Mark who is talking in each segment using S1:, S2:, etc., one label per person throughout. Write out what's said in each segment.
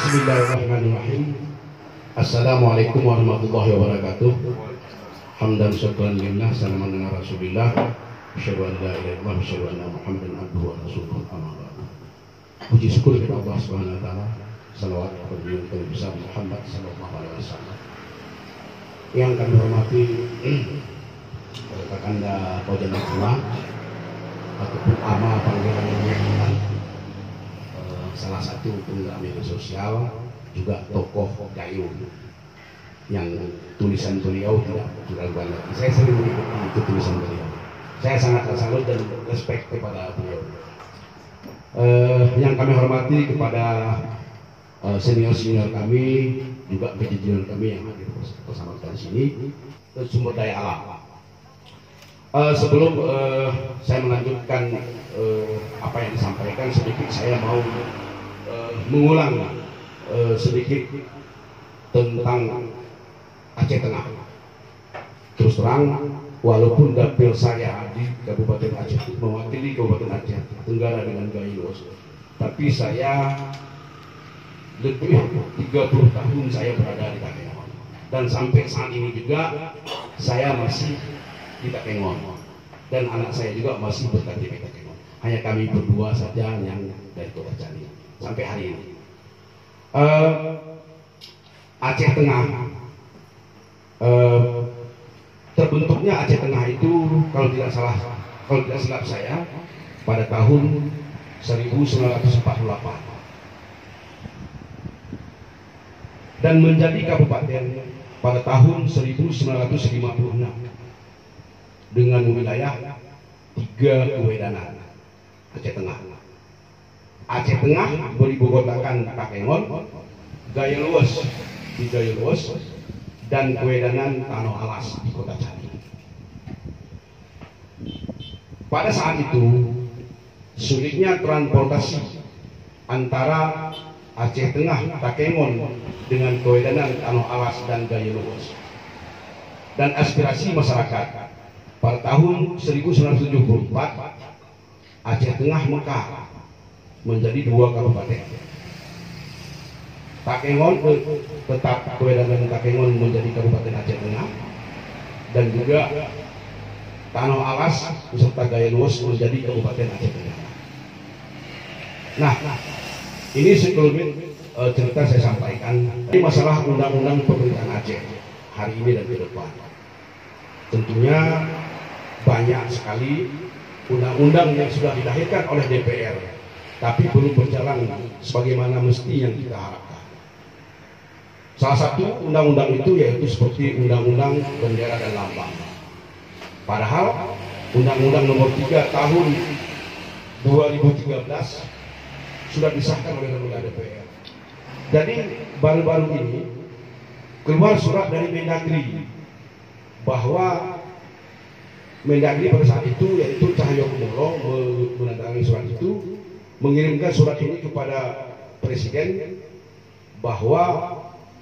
S1: Bismillahirrahmanirrahim. Assalamualaikum warahmatullahi wabarakatuh. Hamdan syukran lillah, salaman ala rasulillah, asyhadu an la ilaha illallah, asyhadu anna Muhammadan abduhu wa rasuluhu, amma ba'du. Puji syukur kepada Allah Subhanahu wa taala, salawat kepada Nabi besar Muhammad sallallahu alaihi wasallam. Yang kami hormati Kakanda Pojana Jemaah ataupun ama panggilan salah satu penggerak media sosial, juga tokoh Gayo yang tulisan beliau tidak diragukan lagi. Saya sering mengikuti itu tulisan beliau. Saya sangat salut dan respect kepada beliau. Yang kami hormati kepada senior-senior kami, juga junior kami yang hadir bersama kita di sini, sumber daya alam. Sebelum saya melanjutkan apa yang disampaikan, sedikit saya mau mengulang sedikit tentang Aceh Tengah. Terus terang, walaupun dapil saya di Kabupaten Aceh mewakili Kabupaten Aceh Tenggara dengan Gayo, tapi saya lebih 30 tahun saya berada di Takengon, dan sampai saat ini juga saya masih di Takengon, dan anak saya juga masih berKTP Takengon. Hanya kami berdua saja yang dari Kota Cani sampai hari ini. Aceh Tengah, terbentuknya Aceh Tengah itu kalau tidak silap saya pada tahun 1948 dan menjadi kabupaten pada tahun 1956 dengan wilayah 3 kewedanan Aceh Tengah. Aceh Tengah beribukotakan Takengon, Gayo Luas di Gayo Luas, dan kewedanan Tanah Alas di Kota Cani. Pada saat itu sulitnya transportasi antara Aceh Tengah, Takengon dengan kewedanan Tanah Alas dan Gayo Luas, dan aspirasi masyarakat pada tahun 1974 Aceh Tengah mekar menjadi 2 kabupaten. Takengon tetap kewedanan Takengon menjadi Kabupaten Aceh Tengah, dan juga Tanah Alas beserta Gayo Luas menjadi Kabupaten Aceh Tengah. Nah, ini sekelumit cerita saya sampaikan. Ini masalah undang-undang pemerintahan Aceh hari ini dan ke depan. Tentunya banyak sekali undang-undang yang sudah dilahirkan oleh DPR, tapi belum berjalan sebagaimana mesti yang kita harapkan. Salah satu undang-undang itu yaitu seperti Undang-Undang Bendera dan Lambang. Padahal Undang-Undang Nomor 3 Tahun 2013 sudah disahkan oleh lembaga DPR. Jadi baru-baru ini keluar surat dari Mendagri bahwa Mendagri pada saat itu, yaitu Cahyokumolo, menandatangani surat itu, mengirimkan surat ini kepada Presiden bahwa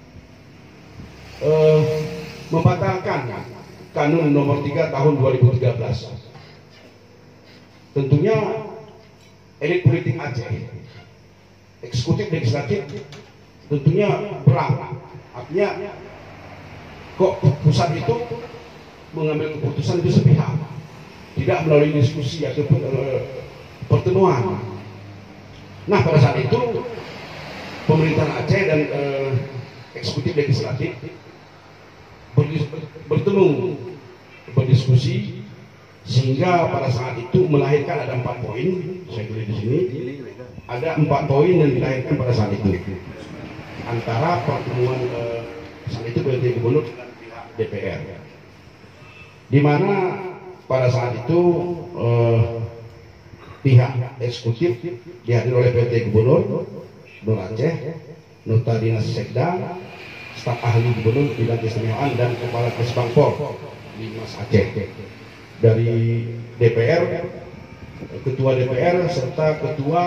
S1: membatalkan Kanun Nomor 3 Tahun 2013. Tentunya elit politik Aceh, eksekutif legislatif, tentunya berang. Artinya kok pusat itu mengambil keputusan itu sepihak, tidak melalui diskusi ataupun pertemuan. Nah, pada saat itu pemerintahan Aceh dan eksekutif legislatif bertemu, berdiskusi, sehingga pada saat itu melahirkan ada 4 poin. Saya tulis di sini ada 4 poin yang dilahirkan pada saat itu antara pertemuan saat itu PLT Gubernur dengan pihak DPR, di mana pada saat itu pihak eksekutif dihadiri oleh PLT Gubernur Aceh, Nota Dinas Sekda, staf ahli Gubernur bidang keistimewaan, dan kepala Kesbangpol di Mas Aceh. Dari DPR, ketua DPR serta ketua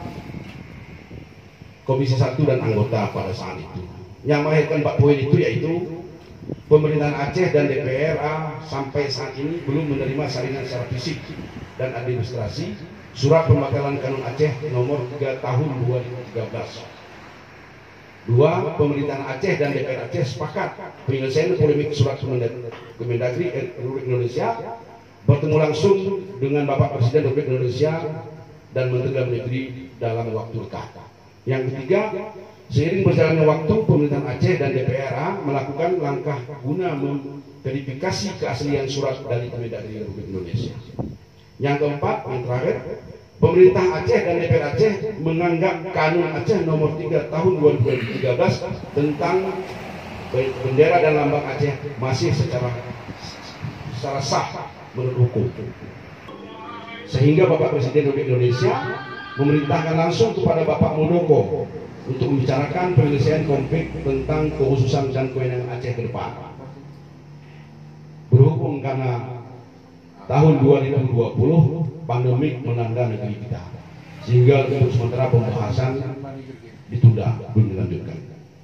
S1: Komisi 1 dan anggota pada saat itu. Yang melahirkan 4 poin itu yaitu pemerintahan Aceh dan DPR sampai saat ini belum menerima salinan secara fisik dan administrasi surat pembatalan Kanun Aceh nomor 3 tahun 2013. Dua, pemerintahan Aceh dan DPR Aceh sepakat penyelesaian polemik surat Kemendagri Republik Indonesia bertemu langsung dengan Bapak Presiden Republik Indonesia dan Menteri Dalam Negeri dalam waktu dekat. Yang ketiga, seiring berjalannya waktu, pemerintahan Aceh dan DPRA melakukan langkah guna memverifikasi keaslian surat dari Kemendagri Republik Indonesia. Yang keempat, yang terakhir, pemerintah Aceh dan DPR Aceh menganggap Kanun Aceh nomor 3 tahun 2013 tentang bendera dan lambang Aceh masih secara sah menurut hukum. Sehingga Bapak Presiden Republik Indonesia memerintahkan langsung kepada Bapak Muldoko untuk membicarakan penyelesaian konflik tentang kekhususan dan kewenangan Aceh ke depan. Berhubung karena tahun 2020 pandemik melanda negeri kita, sehingga untuk sementara pembahasan ditunda, belum dilanjutkan.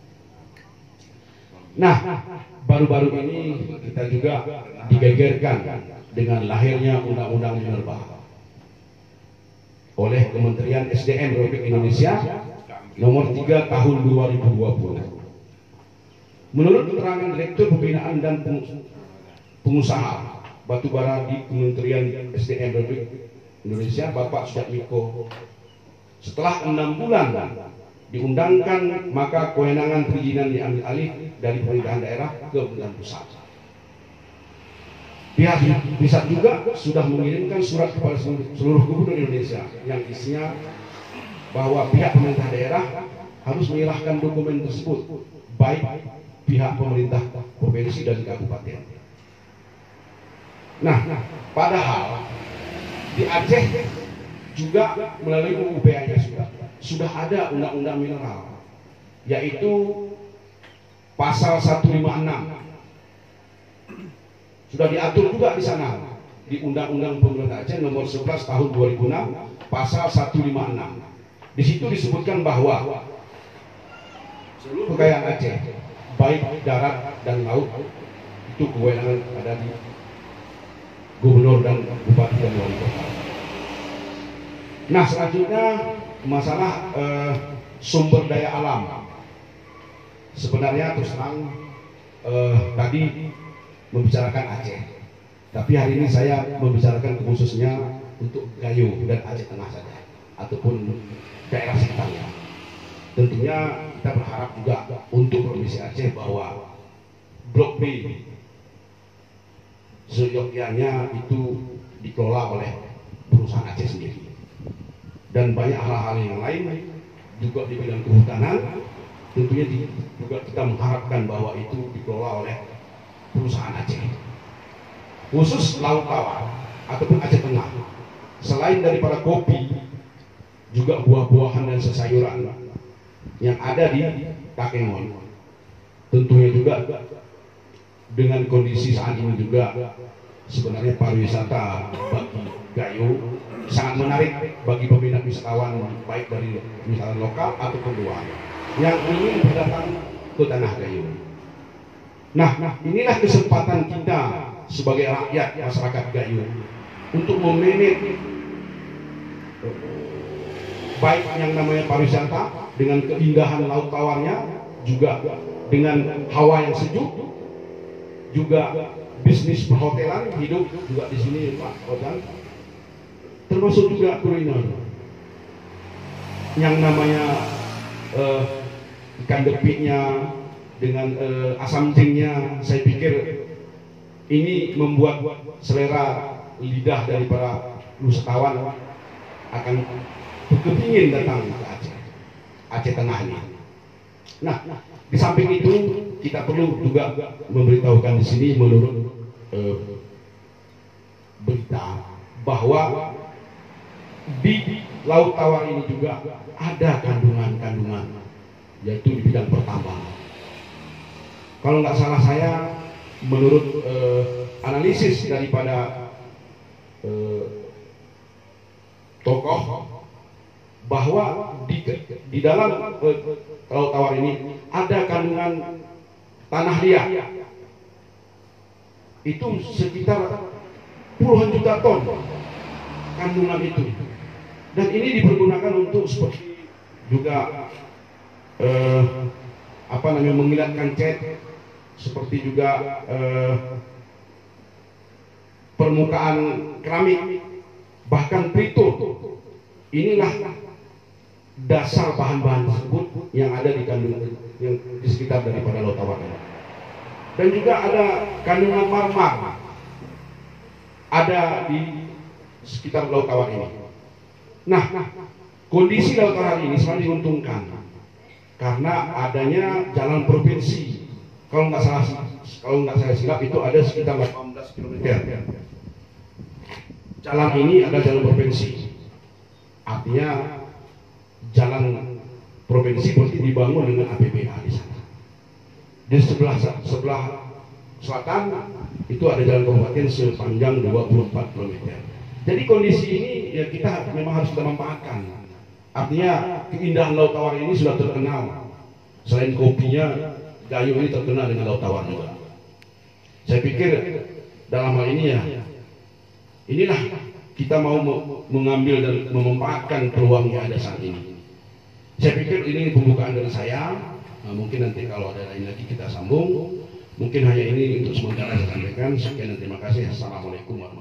S1: Nah, baru-baru ini kita juga digegerkan dengan lahirnya Undang-Undang Minerba oleh Kementerian SDM Republik Indonesia nomor 3 tahun 2020. Menurut keterangan Direktur Pembinaan dan Pengusaha Batubara di Kementerian SDM Republik Indonesia, Bapak Sudatmiko, setelah 6 bulan diundangkan, maka kewenangan perizinan diambil alih dari pemerintahan daerah ke pemerintahan pusat. Pihak pusat juga sudah mengirimkan surat kepada seluruh gubernur Indonesia yang isinya bahwa pihak pemerintah daerah harus menyerahkan dokumen tersebut, baik pihak pemerintah provinsi dan kabupaten. Nah, padahal di Aceh juga melalui UPA-nya sudah ada undang-undang mineral, yaitu pasal 156. Sudah diatur juga di sana di Undang-Undang Pemerintah Aceh nomor 11 tahun 2006 pasal 156. Di situ disebutkan bahwa seluruh kekayaan Aceh, baik darat dan laut, itu kewenangan ada di gubernur dan bupati dan wali kota. Nah, selanjutnya masalah sumber daya alam. Sebenarnya terus terang tadi membicarakan Aceh, tapi hari ini saya membicarakan khususnya untuk Gayo dan Aceh Tengah saja, ataupun daerah sekitarnya. Tentunya kita berharap juga untuk Provinsi Aceh bahwa Blok B seyogyanya itu dikelola oleh perusahaan Aceh sendiri, dan banyak hal-hal yang lain juga di bidang kehutanan. Tentunya juga kita mengharapkan bahwa itu dikelola oleh perusahaan Aceh, khusus Laut Tawar ataupun Aceh Tengah. Selain daripada kopi, juga buah-buahan dan sayuran yang ada di Takengon. Tentunya juga dengan kondisi saat ini juga sebenarnya pariwisata bagi Gayo sangat menarik bagi peminat wisatawan, baik dari wisatawan lokal ataupun luar yang ingin berdatang ke tanah Gayo. Nah, inilah kesempatan kita sebagai rakyat masyarakat Gayo untuk memanage baik yang namanya pariwisata dengan keindahan laut tawarnya, juga dengan hawa yang sejuk, juga bisnis perhotelan hidup juga di sini Pak Hotel, termasuk juga kuliner yang namanya ikan depiknya dengan asam tingnya. Saya pikir ini membuat selera lidah dari para wisatawan akan kepingin datang ke Aceh Tengah ini. Nah, di samping itu kita perlu juga memberitahukan di sini menurut berita bahwa di Laut Tawar ini juga ada kandungan-kandungan, yaitu di bidang pertambangan. Kalau nggak salah saya, menurut analisis daripada tokoh, bahwa di dalam Laut Tawar ini ada kandungan tanah liat, itu sekitar puluhan juta ton kandungan itu, dan ini dipergunakan untuk seperti juga mengilatkan cat, seperti juga permukaan keramik, bahkan tritur. Inilah dasar bahan-bahan tersebut yang ada di kandungan yang di sekitar daripada Laut Tawar ini. Dan juga ada kandungan marmer ada di sekitar Laut Tawar ini. Nah, kondisi Laut Tawar ini sangat diuntungkan karena adanya jalan provinsi. Kalau nggak saya silap itu ada sekitar 18 km. Jalan ini ada jalan provinsi, artinya jalan provinsi berarti dibangun dengan APBA di sana. Di sebelah selatan itu ada jalan kabupaten sepanjang 24 km. Jadi kondisi ini ya kita memang harus kita manfaatkan. Artinya keindahan Laut Tawar ini sudah terkenal. Selain kopinya, Gayo ini terkenal dengan Laut Tawar juga. Saya pikir dalam hal ini ya, inilah kita mau mengambil dan memanfaatkan peluang yang ada saat ini. Saya pikir ini pembukaan dari saya. Nah, mungkin nanti kalau ada lain lagi kita sambung. Mungkin hanya ini untuk sementara saya sampaikan. Sekian dan terima kasih. Assalamualaikum warahmatullahi wabarakatuh.